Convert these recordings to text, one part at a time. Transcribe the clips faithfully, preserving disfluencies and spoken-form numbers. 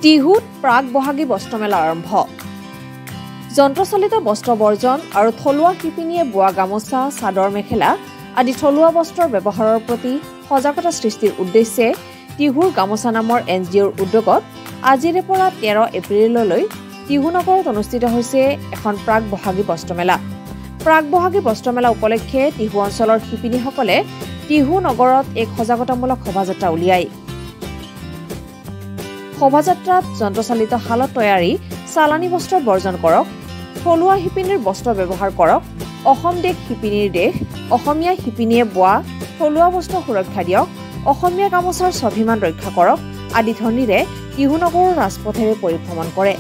টিহুত প্ৰাক বহাগী বস্ত্ৰমেলা আৰম্ভ। যন্ত্ৰচালিত বস্ত্ৰ বৰ্জন আৰু থলুৱা শিপিনীয়ে বোৱা গামোচা, চাদৰ মেখেলা আদি থলুৱা বস্ত্ৰৰ ব্যৱহাৰৰ প্ৰতি সজাগতা সৃষ্টিৰ উদ্দেশ্যে টিহুৰ গামোচা নামৰ এন জি অ'ৰ উদ্যোগত আজিৰে পৰা তেৰ এপ্ৰিললৈ টিহু নগৰত অনুষ্ঠিত হৈছে এখন প্ৰাক বহাগী বস্ত্ৰমেলা। প্ৰাক বহাগী বস্ত্ৰমেলা উপলক্ষে টিহু অঞ্চলৰ শিপিনীসকলে টিহু নগৰত এক সজাগতামূলক শোভাযাত্ৰা উলিয়ায়। শোভাযাত্ৰাত যন্ত্ৰচালিত শালত তৈয়াৰী চালানী বস্ত্ৰ বৰ্জন কৰক, থলুৱা শিপিনীৰ বস্ত্ৰ ব্যৱহাৰ কৰক, অসম দেশ শিপিনীৰ দেশ, অসমীয়া শিপিনীয়ে বোৱা থলুৱা বস্ত্ৰ সুৰক্ষা দিয়ক, অসমীয়া গামোচাৰ স্বাভিমান ৰক্ষা কৰক আদি ধ্বনিৰে টিহু নগৰৰ ৰাজপথেৰে পৰিভ্ৰমণ কৰে।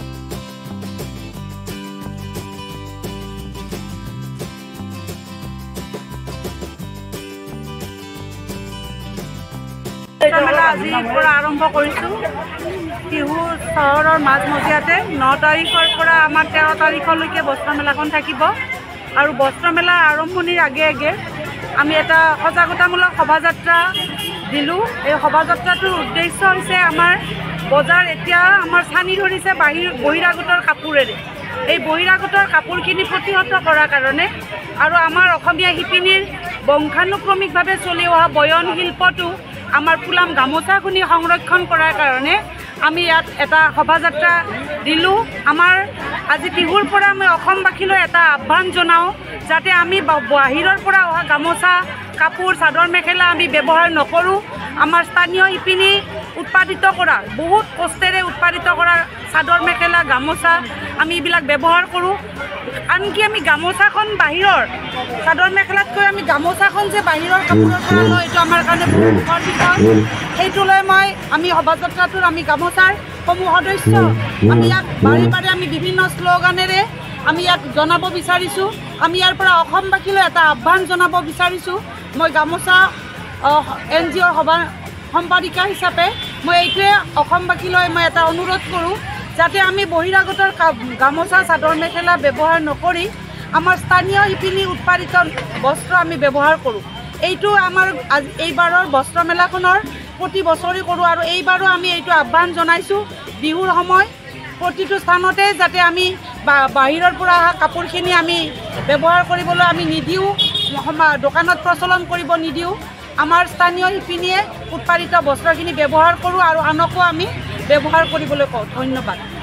আজিৰ পৰা আৰম্ভ কৰিছোঁ। টিহু চহৰৰ মাজমজিয়াতে ন তাৰিখৰ পৰা আমাৰ তেৰ তাৰিখলৈকে বস্ত্ৰমেলাখন থাকিব আৰু বস্ত্ৰমেলাৰ আৰম্ভণিৰ আগে আগে আমি এটা সজাগতামূলক শোভাযাত্ৰা দিলোঁ। এই শোভাযাত্ৰাটোৰ উদ্দেশ্য হৈছে আমাৰ বজাৰ এতিয়া আমাৰ ছানি ধৰিছে বাহিৰ বহিৰাগতৰ কাপোৰেৰে। এই বহিৰাগতৰ কাপোৰখিনি প্ৰতিহত কৰাৰ কাৰণে আৰু আমাৰ অসমীয়া শিপিনীৰ বংশানুক্ৰমিকভাৱে চলি অহা বয়ন শিল্পটো আমাৰ পুলাম গামোচাখিনি সংৰক্ষণ কৰাৰ কাৰণে আমি ইয়াত এটা শোভাযাত্ৰা দিলোঁ। আমাৰ আজি টিহুৰ পৰা মই অসমবাসীলৈ এটা আহ্বান জনাওঁ যাতে আমি বাহিৰৰ পৰা অহা গামোচা, কাপোৰ, চাদৰ মেখেলা আমি ব্যৱহাৰ নকৰোঁ। আমাৰ স্থানীয় শিপিনী উৎপাদিত কৰা, বহুত কষ্টেৰে উৎপাদিত কৰা চাদৰ মেখেলা, গামোচা আমি এইবিলাক ব্যৱহাৰ কৰোঁ। আনকি আমি গামোচাখন বাহিৰৰ চাদৰ মেখেলাতকৈ আমি গামোচাখন যে বাহিৰৰ কাপোৰৰ পৰা লওঁ, এইটো আমাৰ কাৰণে বহুত সুখৰ বিষয়। সেইটো লৈ মই আমি শোভাযাত্ৰাটোৰ আমি গামোচাৰ সমূহ সদস্য আমি ইয়াক বাৰে বাৰে আমি বিভিন্ন শ্লোগানেৰে আমি ইয়াক জনাব বিচাৰিছোঁ। আমি ইয়াৰ পৰা অসমবাসীলৈ এটা আহ্বান জনাব বিচাৰিছোঁ। মই গামোচা এন জি অ'ৰ সভা সম্পাদিকা হিচাপে মই এইটোৱে অসমবাসীলৈ মই এটা অনুৰোধ কৰোঁ যাতে আমি বহিৰাগতৰ গামোচা, চাদৰ মেখেলা ব্যৱহাৰ নকৰি আমাৰ স্থানীয় শিপিনী উৎপাদিত বস্ত্ৰ আমি ব্যৱহাৰ কৰোঁ। এইটো আমাৰ আজি এইবাৰৰ বস্ত্ৰমেলাখনৰ প্ৰতি বছৰে কৰোঁ আৰু এইবাৰো আমি এইটো আহ্বান জনাইছোঁ। বিহুৰ সময় প্ৰতিটো স্থানতে যাতে আমি বাহিৰৰ পৰা অহা কাপোৰখিনি আমি ব্যৱহাৰ কৰিবলৈ আমি নিদিওঁ, দোকানত প্ৰচলন কৰিব নিদিওঁ। আমাৰ স্থানীয় শিপিনীয়ে উৎপাদিত বস্ত্ৰখিনি ব্যৱহাৰ কৰোঁ আৰু আনকো আমি ব্যৱহাৰ কৰিবলৈ কওঁ। ধন্যবাদ।